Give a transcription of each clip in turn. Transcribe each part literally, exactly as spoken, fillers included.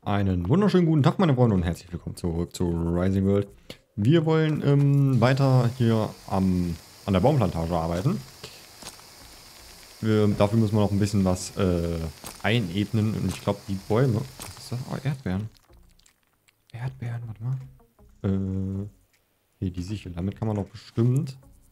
Einen wunderschönen guten Tag, meine Freunde, und herzlich willkommen zurück zu Rising World. Wir wollen ähm, weiter hier am, an der Baumplantage arbeiten. Wir, dafür müssen wir noch ein bisschen was äh, einebnen. Und ich glaube, die Bäume... Was ist das? Oh, Erdbeeren. Erdbeeren, warte mal. Äh, hier, die Sichel. Damit kann man doch bestimmt...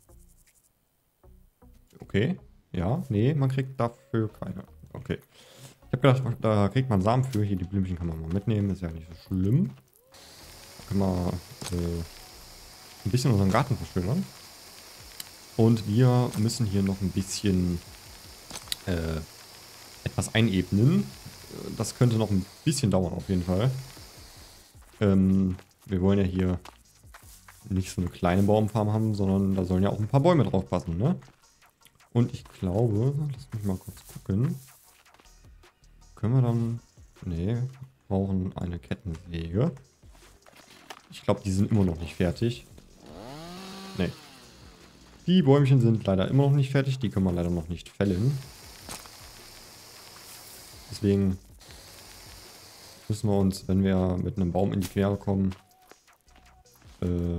Okay. Ja, nee, man kriegt dafür keine. Okay. Ich habe gedacht, da kriegt man Samen für. Hier, die Blümchen kann man mal mitnehmen. Ist ja nicht so schlimm. Da können wir äh, ein bisschen unseren Garten verschönern. Und wir müssen hier noch ein bisschen äh, etwas einebnen. Das könnte noch ein bisschen dauern auf jeden Fall. Ähm, wir wollen ja hier nicht so eine kleine Baumfarm haben, sondern da sollen ja auch ein paar Bäume drauf passen, ne? Und ich glaube, lass mich mal kurz gucken. Können wir dann... Nee, wir brauchen eine Kettensäge. Ich glaube, die sind immer noch nicht fertig. Nee. Die Bäumchen sind leider immer noch nicht fertig. Die können wir leider noch nicht fällen. Deswegen müssen wir uns, wenn wir mit einem Baum in die Quere kommen, äh,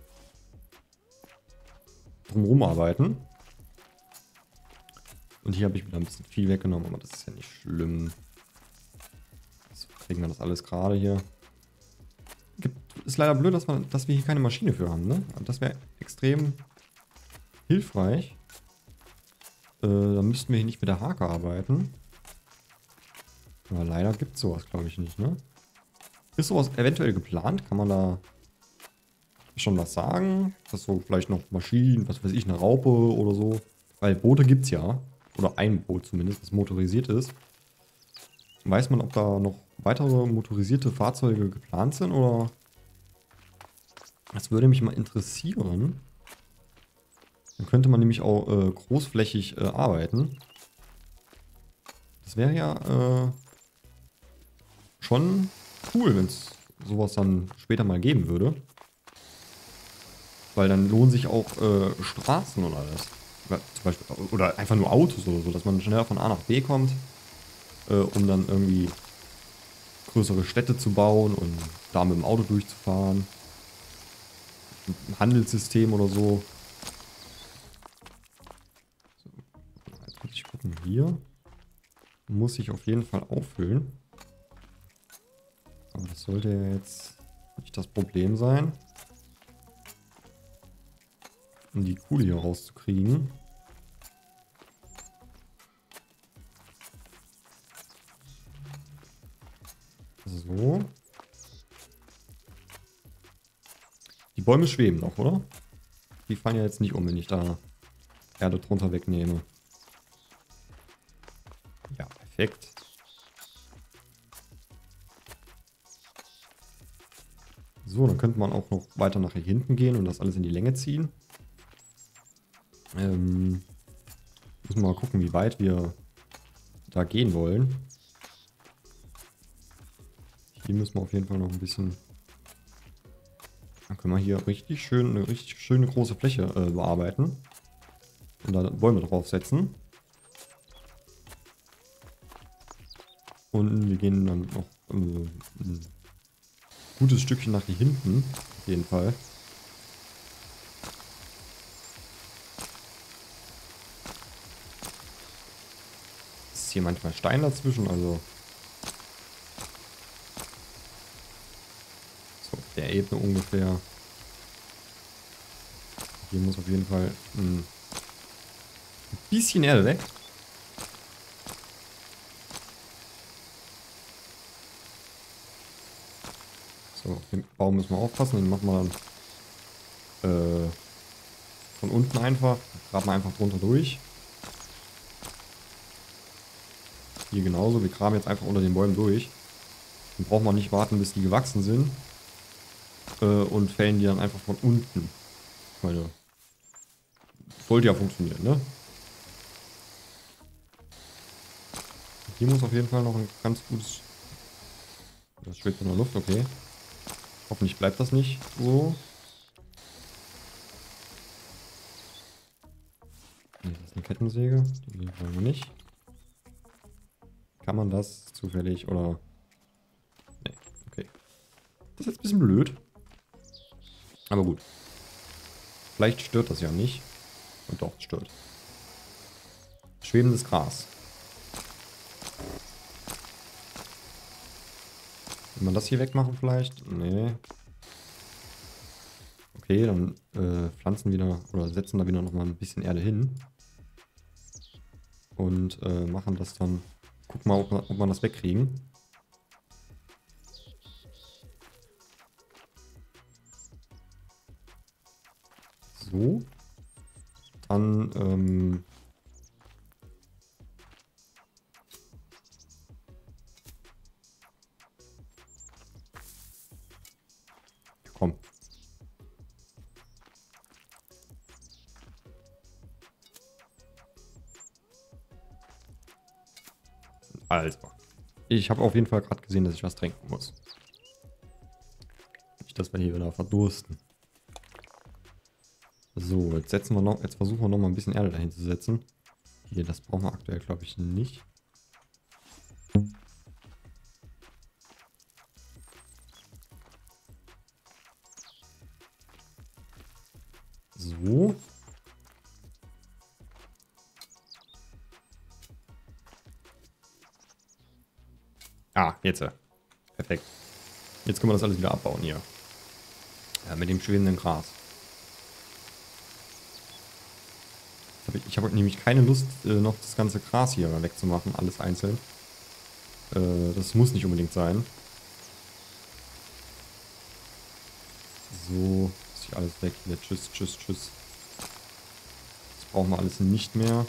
drumherum arbeiten. Und hier habe ich wieder ein bisschen viel weggenommen, aber das ist ja nicht schlimm. So kriegen wir das alles gerade hier. Gibt, ist leider blöd, dass wir, dass wir hier keine Maschine für haben, ne? Das wäre extrem hilfreich. Äh, dann müssten wir hier nicht mit der Hake arbeiten. Aber leider gibt es sowas, glaube ich, nicht, ne? Ist sowas eventuell geplant? Kann man da schon was sagen? Dass so vielleicht noch Maschinen, was weiß ich, eine Raupe oder so? Weil Boote gibt es ja. Oder ein Boot zumindest, das motorisiert ist. Weiß man, ob da noch weitere motorisierte Fahrzeuge geplant sind, oder? Das würde mich mal interessieren. Dann könnte man nämlich auch äh, großflächig äh, arbeiten. Das wäre ja äh, schon cool, wenn es sowas dann später mal geben würde. Weil dann lohnen sich auch äh, Straßen und alles. Zum Beispiel, oder einfach nur Autos oder so, dass man schneller von A nach B kommt, äh, um dann irgendwie größere Städte zu bauen und da mit dem Auto durchzufahren. Ein Handelssystem oder so. So, jetzt muss ich gucken, hier muss ich auf jeden Fall auffüllen. Aber das sollte ja jetzt nicht das Problem sein, um die Kuhle hier rauszukriegen. So. Die Bäume schweben noch, oder? Die fallen ja jetzt nicht um, wenn ich da Erde drunter wegnehme. Ja, perfekt. So, dann könnte man auch noch weiter nach hier hinten gehen und das alles in die Länge ziehen. Ähm, müssen wir mal gucken, wie weit wir da gehen wollen. Hier müssen wir auf jeden Fall noch ein bisschen... Dann können wir hier richtig schön, eine richtig schöne große Fläche äh, bearbeiten. Und da Bäume draufsetzen. Und wir gehen dann noch äh, ein gutes Stückchen nach hier hinten. Auf jeden Fall. Ist hier manchmal Stein dazwischen, also... der Ebene ungefähr. Hier muss auf jeden Fall ein bisschen Erde weg. So, auf den Baum müssen wir aufpassen. Den machen wir dann äh, von unten einfach. Graben wir einfach drunter durch. Hier genauso. Wir graben jetzt einfach unter den Bäumen durch. Dann braucht man nicht warten, bis die gewachsen sind. Und fällen die dann einfach von unten. Ich meine, sollte ja funktionieren, ne? Hier muss auf jeden Fall noch ein ganz gutes... Das schwebt in der Luft, okay. Hoffentlich bleibt das nicht so. Nee, das ist eine Kettensäge. Die wollen wir nicht. Kann man das zufällig oder... Nee. ein bisschen blöd. Aber gut. Vielleicht stört das ja nicht. Und doch, es stört. Schwebendes Gras. Will man das hier wegmachen vielleicht? Nee. Okay, dann äh, pflanzen wieder oder setzen da wieder nochmal ein bisschen Erde hin. Und äh, machen das dann. Guck mal, ob wir, ob wir das wegkriegen. So. Dann, ähm. Komm. Also. Ich habe auf jeden Fall gerade gesehen, dass ich was trinken muss. Nicht, dass wir hier wieder verdursten. So, jetzt setzen wir noch, jetzt versuchen wir noch mal ein bisschen Erde dahin zu setzen. Hier, das brauchen wir aktuell, glaube ich, nicht. So. Ah, jetzt. Perfekt. Jetzt können wir das alles wieder abbauen hier. Ja, mit dem schwebenden Gras. Ich habe nämlich keine Lust, noch das ganze Gras hier wegzumachen, alles einzeln. Das muss nicht unbedingt sein. So, ist hier alles weg. Hier, tschüss, tschüss, tschüss. Das brauchen wir alles nicht mehr.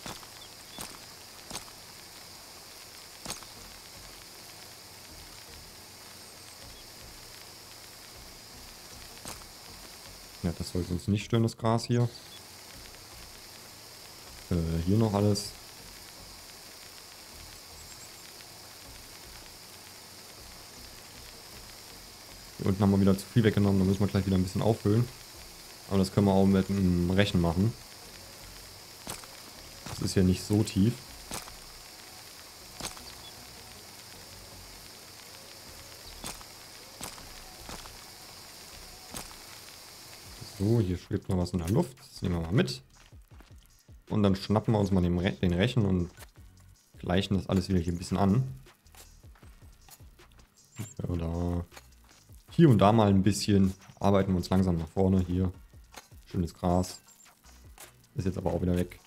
Ja, das sollte uns nicht stören, das Gras hier. Äh, hier noch alles. Hier unten haben wir wieder zu viel weggenommen, da müssen wir gleich wieder ein bisschen auffüllen. Aber das können wir auch mit dem Rechen machen. Das ist ja nicht so tief. So, hier schwebt noch was in der Luft. Das nehmen wir mal mit. Und dann schnappen wir uns mal den, Re den Rechen und gleichen das alles wieder hier ein bisschen an. Oder hier und da mal ein bisschen. Arbeiten wir uns langsam nach vorne. Hier. Schönes Gras. Ist jetzt aber auch wieder weg.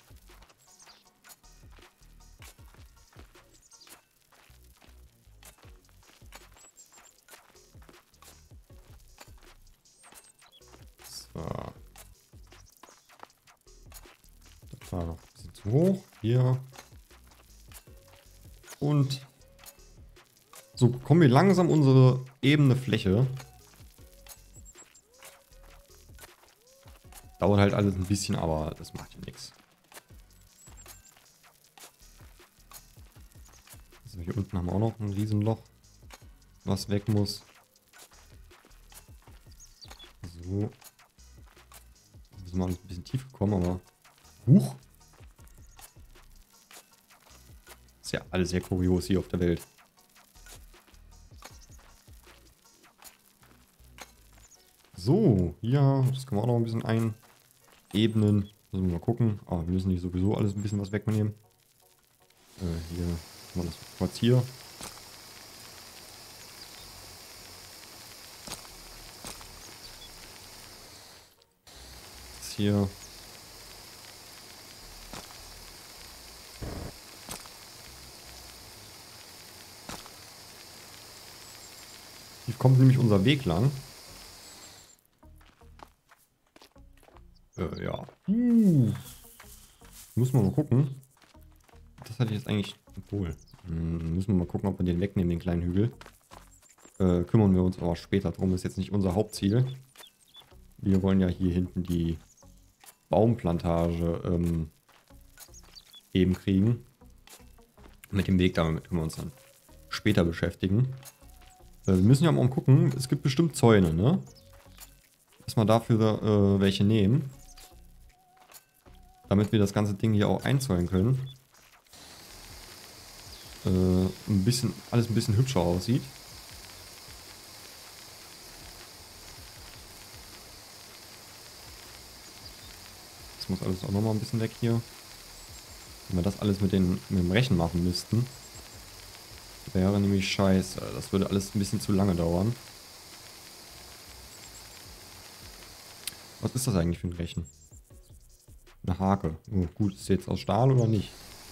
So. Das war noch ein bisschen zu hoch. Hier. Und so kommen wir langsam unsere ebene Fläche. Dauert halt alles ein bisschen, aber das macht ja nichts. Also hier unten haben wir auch noch ein Riesenloch, was weg muss. So. Jetzt sind wir alles ein bisschen tief gekommen, aber... Huch! Ist ja alles sehr kurios hier auf der Welt. So, hier, das können wir auch noch ein bisschen einebnen. Müssen wir mal gucken. Aber wir müssen hier sowieso alles ein bisschen was wegnehmen. Äh, hier machen wir das kurz hier. Das hier. Hier kommt nämlich unser Weg lang. Äh, ja. Uh. Muss man mal gucken. Das hatte ich jetzt eigentlich... Obwohl. Hm, müssen wir mal gucken, ob wir den wegnehmen, den kleinen Hügel. Äh, kümmern wir uns aber später drum. Ist jetzt nicht unser Hauptziel. Wir wollen ja hier hinten die Baumplantage ähm, eben kriegen. Mit dem Weg damit können wir uns dann später beschäftigen. Äh, wir müssen ja mal gucken. Es gibt bestimmt Zäune, ne? Dass wir dafür äh, welche nehmen. Damit wir das ganze Ding hier auch einzäunen können. Äh, ein bisschen, alles ein bisschen hübscher aussieht. Das muss alles auch nochmal ein bisschen weg hier. Wenn wir das alles mit, den, mit dem Rechen machen müssten, wäre nämlich scheiße. Das würde alles ein bisschen zu lange dauern. Was ist das eigentlich für ein Rechen? Eine Hake. Oh, gut, ist jetzt aus Stahl oder nicht?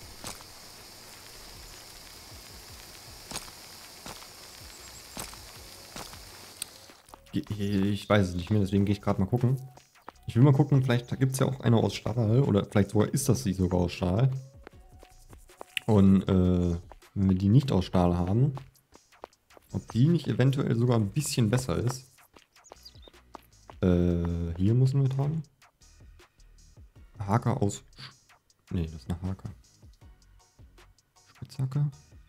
Ich weiß es nicht mehr, deswegen gehe ich gerade mal gucken. Ich will mal gucken, vielleicht gibt es ja auch eine aus Stahl. Oder vielleicht sogar ist das sie sogar aus Stahl. Und äh, wenn wir die nicht aus Stahl haben, ob die nicht eventuell sogar ein bisschen besser ist. Äh, hier müssen wir dran. Hake aus... Ne, das ist eine Hake. Spitzhacke.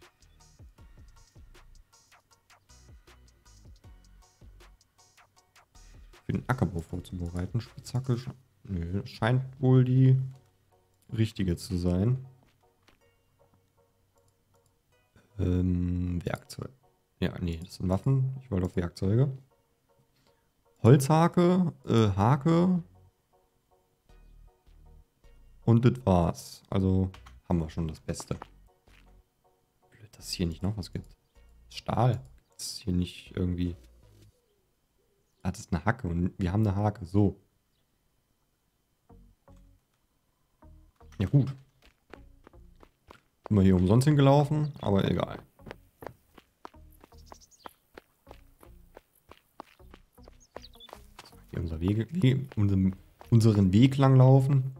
Für den Ackerbau vorzubereiten. Spitzhacke... Nö, scheint wohl die richtige zu sein. Ähm, Werkzeug. Ja, nee, das sind Waffen. Ich wollte auf Werkzeuge. Holzhake, äh, Hake. Und das war's. Also haben wir schon das Beste. Blöd, dass es hier nicht noch was gibt. Stahl. Das ist hier nicht irgendwie... Ah, das ist eine Hacke und wir haben eine Hake. So. Ja gut. Sind wir hier umsonst hingelaufen, aber egal. Hier unser Wege, unseren, unseren Weg lang laufen.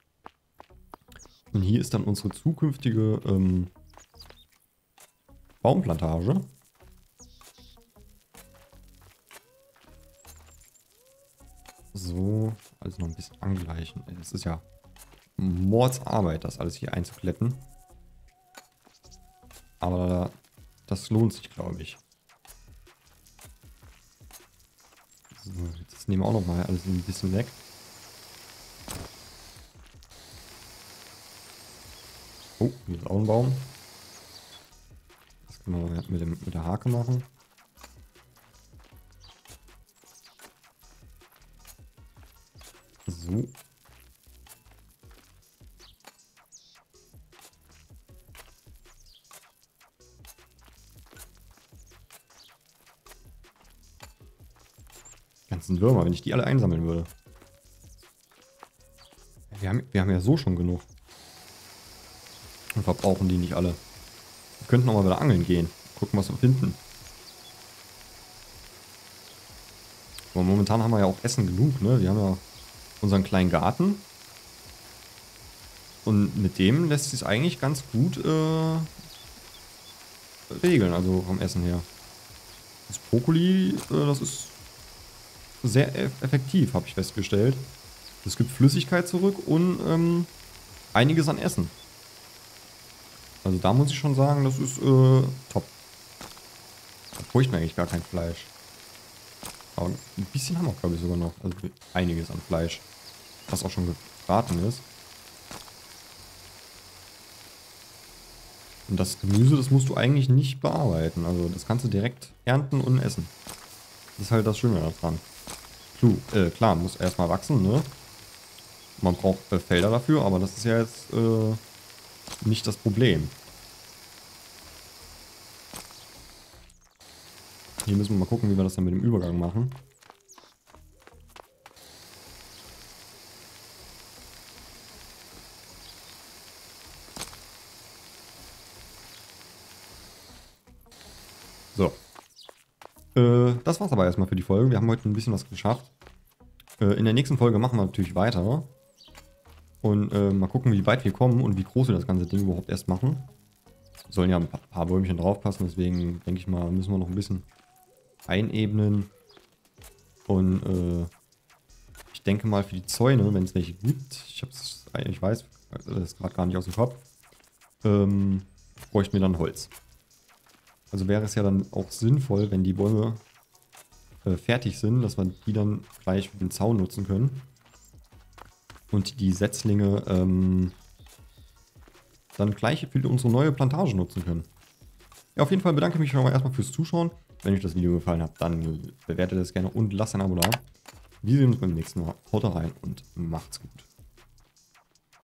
Und hier ist dann unsere zukünftige ähm, Baumplantage. So, alles noch ein bisschen angleichen. Es ist ja Mordsarbeit, das alles hier einzukletten. Aber das lohnt sich, glaube ich. So, jetzt nehmen wir auch noch mal alles ein bisschen weg. Oh, hier ist auch ein Baum. Das können wir mit, dem, mit der Hake machen. So. Ganzen Würmer, wenn ich die alle einsammeln würde. Wir haben, wir haben ja so schon genug. Und verbrauchen die nicht alle. Wir könnten auch mal wieder angeln gehen. Gucken, was wir finden. Aber momentan haben wir ja auch Essen genug, ne? Wir haben ja unseren kleinen Garten. Und mit dem lässt sich es eigentlich ganz gut äh, regeln, also vom Essen her. Das Brokkoli, äh, das ist sehr effektiv, habe ich festgestellt. Es gibt Flüssigkeit zurück und ähm, einiges an Essen. Also da muss ich schon sagen, das ist äh, top. Da bräuchten wir eigentlich gar kein Fleisch. Aber ein bisschen haben wir, glaube ich, sogar noch. Also einiges an Fleisch. Was auch schon gebraten ist. Und das Gemüse, das musst du eigentlich nicht bearbeiten. Also das kannst du direkt ernten und essen. Das ist halt das Schöne daran. Klar, äh, klar muss erstmal wachsen, ne? Man braucht äh, Felder dafür, aber das ist ja jetzt äh, nicht das Problem. Hier müssen wir mal gucken, wie wir das dann mit dem Übergang machen. So. Äh, das war's aber erstmal für die Folge. Wir haben heute ein bisschen was geschafft. Äh, in der nächsten Folge machen wir natürlich weiter. Und äh, mal gucken, wie weit wir kommen und wie groß wir das ganze Ding überhaupt erst machen. Sollen ja ein paar, paar Bäumchen draufpassen, deswegen denke ich mal, müssen wir noch ein bisschen einebnen. Und äh, ich denke mal für die Zäune, wenn es welche gibt, ich hab's, ich weiß, das ist gerade gar nicht aus dem Kopf, ähm, bräuchten wir dann Holz. Also wäre es ja dann auch sinnvoll, wenn die Bäume äh, fertig sind, dass wir die dann gleich für den Zaun nutzen können. Und die Setzlinge ähm, dann gleich für unsere neue Plantage nutzen können. Ja, auf jeden Fall bedanke ich mich schon mal erstmal fürs Zuschauen. Wenn euch das Video gefallen hat, dann bewertet es gerne und lasst ein Abo da. Wir sehen uns beim nächsten Mal. Haut rein und macht's gut.